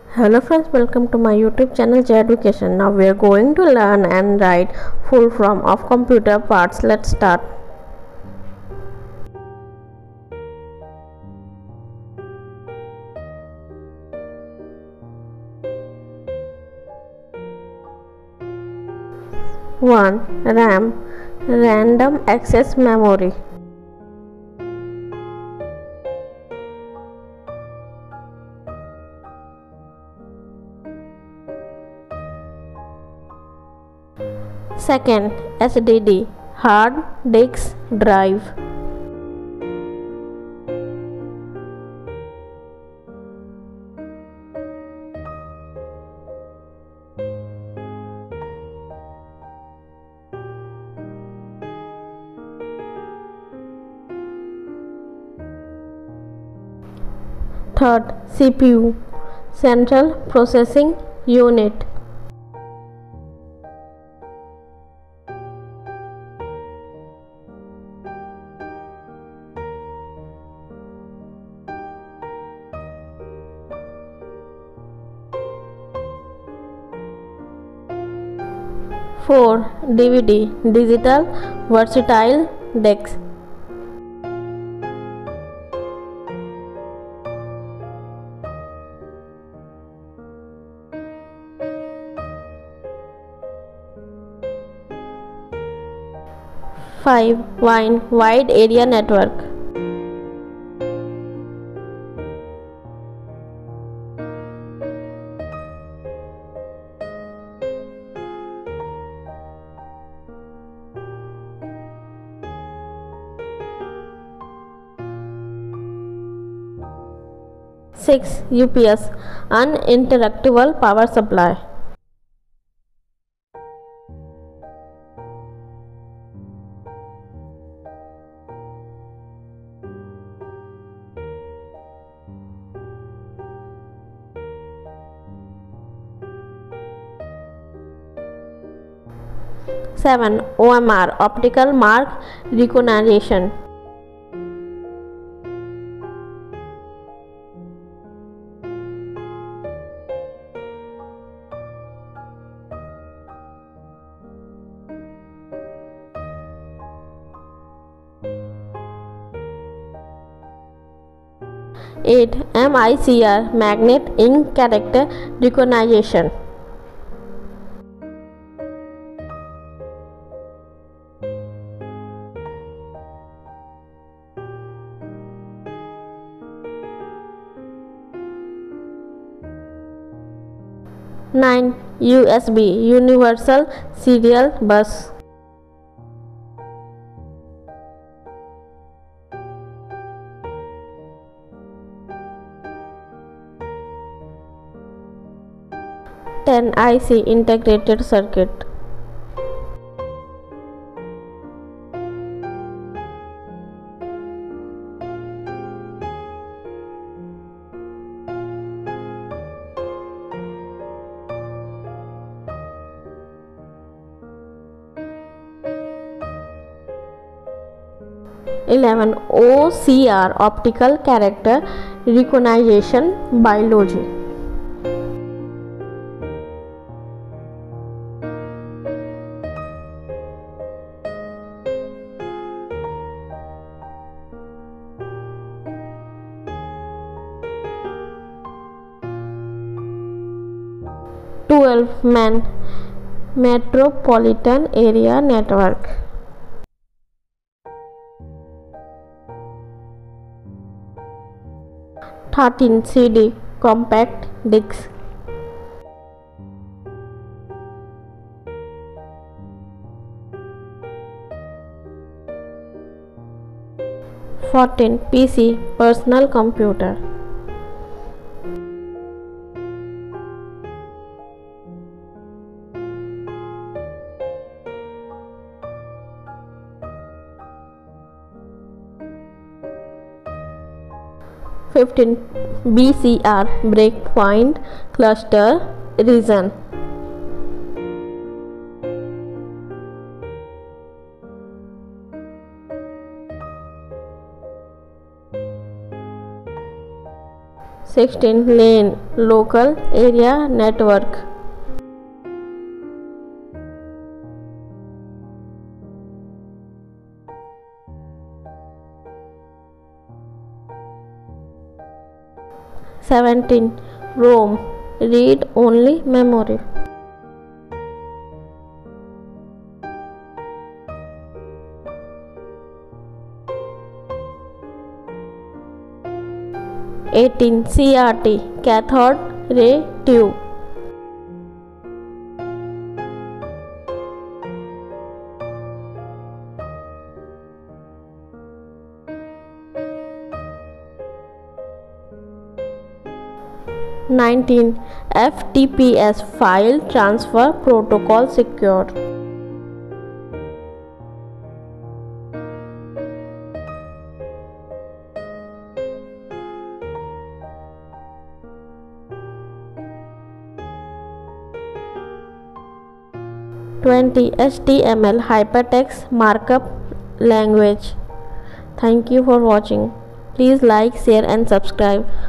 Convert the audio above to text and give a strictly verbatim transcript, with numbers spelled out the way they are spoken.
Hello friends, welcome to my YouTube channel J Education. Now we are going to learn and write full form of computer parts. Let's start. one. RAM, random access memory. Second, S D D, hard disk drive. Third, C P U, central processing unit. four. D V D, digital versatile disc. five. WAN, wide area network. six. U P S, uninterruptible power supply. seven. O M R, optical mark recognition. eight. M I C R, magnet ink character recognition. nine. U S B, universal serial bus. ten. I C, integrated circuit. eleven. O C R, optical character recognition biology. twelve. M A N, metropolitan area network. thirteen. C D, compact disc. fourteen. P C, personal computer. fifteen. B C R, breakpoint cluster region. sixteen. LAN, local area network. seventeen. ROM, read only memory. eighteen. C R T, cathode ray tube. nineteen. F T P S, file transfer protocol secure. twenty. H T M L, hypertext markup language. Thank you for watching. Please like, share and subscribe.